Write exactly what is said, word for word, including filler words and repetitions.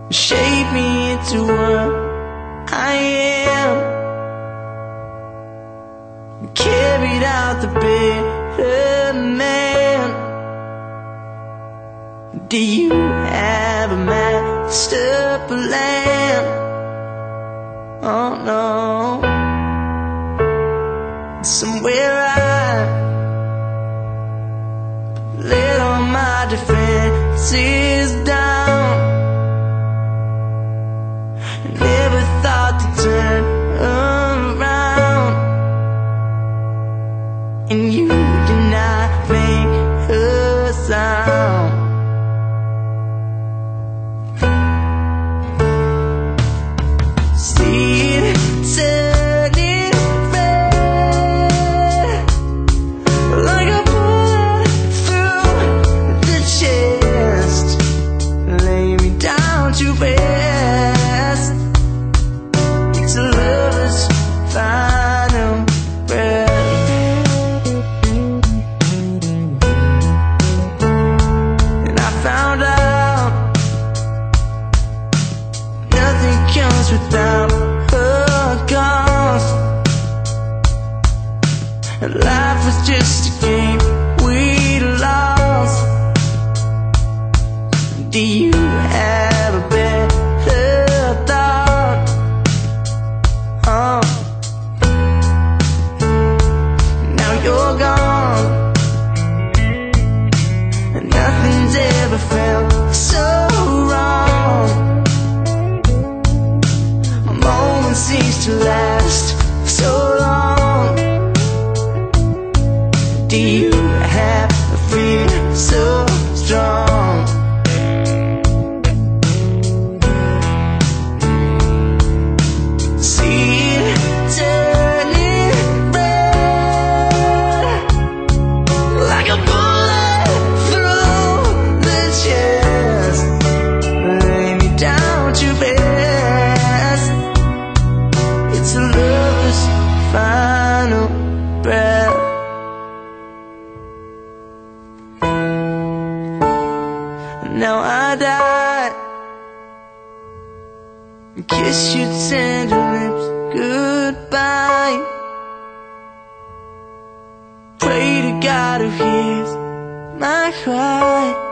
shape me into what I am, carried out the better man. Do you have a master plan? Oh no. Somewhere I let all my defenses down. Never thought to turn around, and you did not make a sound. See it turning red, like a bullet through the chest. Lay me down to rest. It's a lover's final breath. And I found out nothing comes without a cost. And life was just a game we lost. Do you have a better thought? Oh, now you're gone, and nothing's ever felt so wrong. A moment seems to last so long. Do you have a fear so strong? See it turning red, like a bullet through the chest. Lay me down to rest. It's a lover's final breath. Now I die and kiss your tender lips goodbye. Pray to God who hears my cry.